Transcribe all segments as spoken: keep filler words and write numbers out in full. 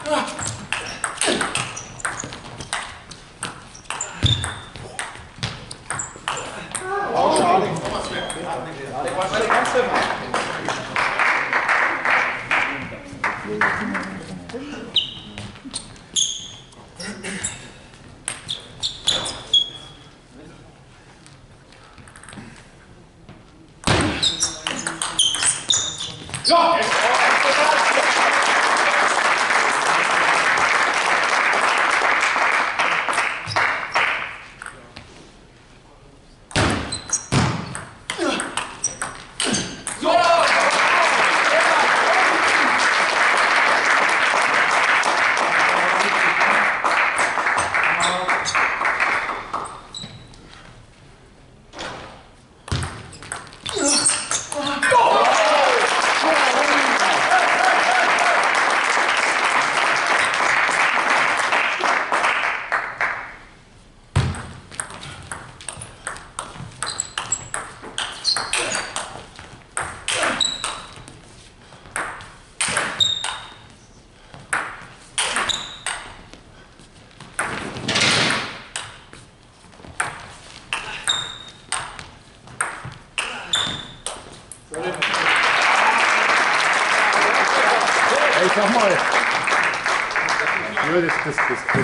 Sag mal. Ja, das, das, das, das.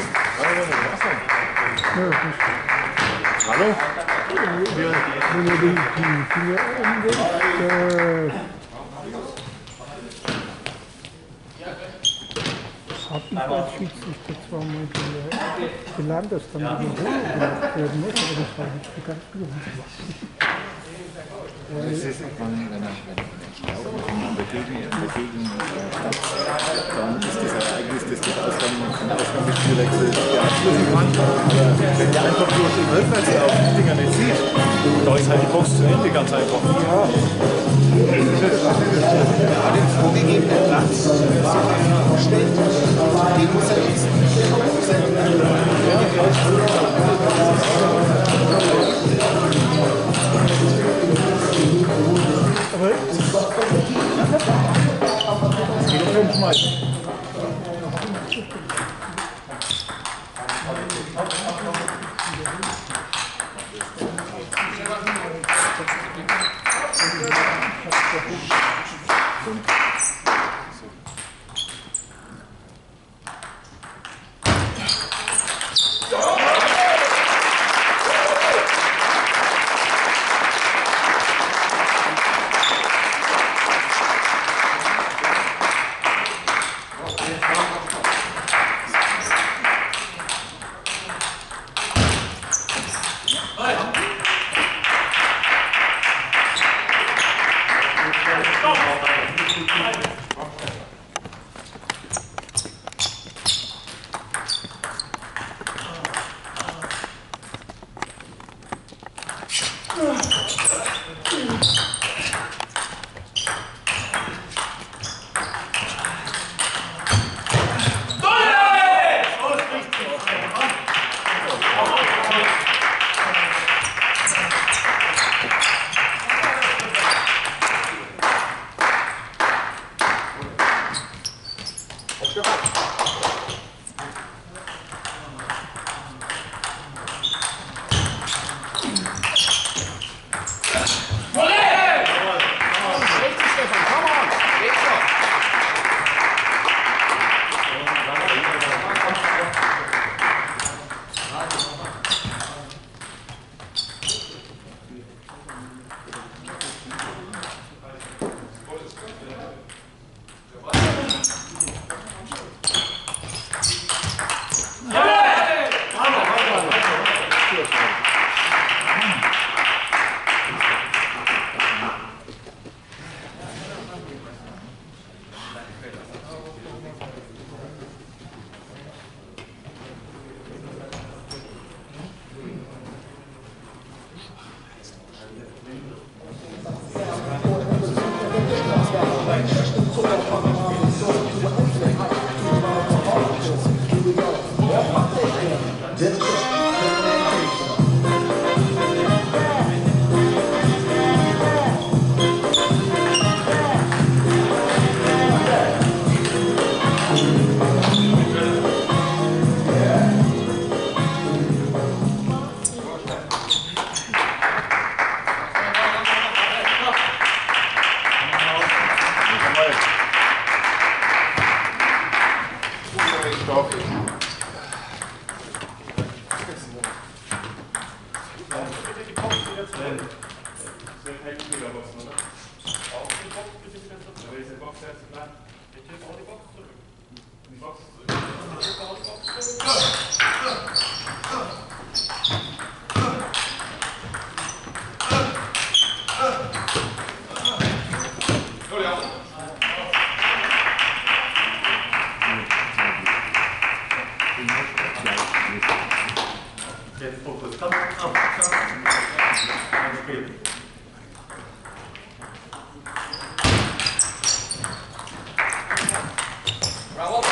Hallo? Wenn ihr die Finger umgeht, habe ich als Schiedsrichter zweimal gelernt, dass dann die Wiederholung gemacht werden muss, aber das war nicht so ganz gut. Das ist, wenn, wenn, wenn Schlauch dagegen, dagegen dann ist das Ereignis, das geht aus, wenn man das direkt beeinflussen kann. Aber wenn der einfach durch den Rückwärts auf die Dinger nicht sieht, da ist halt die Box zu Ende, ganz einfach. Ja. Er hat den vorgegebenen Platz gestellt, den muss er jetzt Aber es geht um Umschmeißen. Stopp. Jetzt Fokus. Komm, komm, komm. Ein Spiel. Bravo.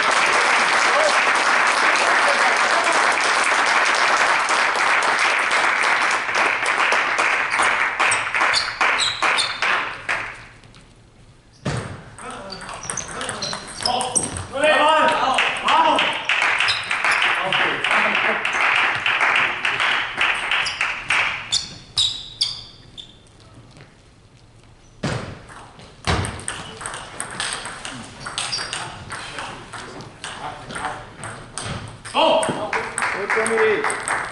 Gut, Dominik.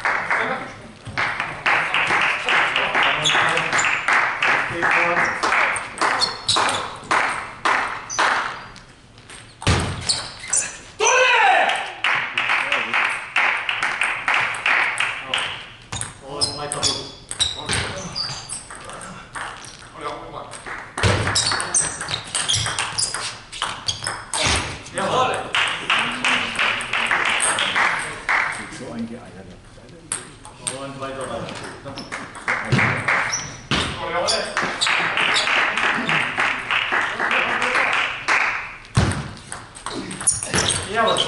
Und weiter so. Jawohl! So eingeeiert. Und weiter, weiter. Jawohl!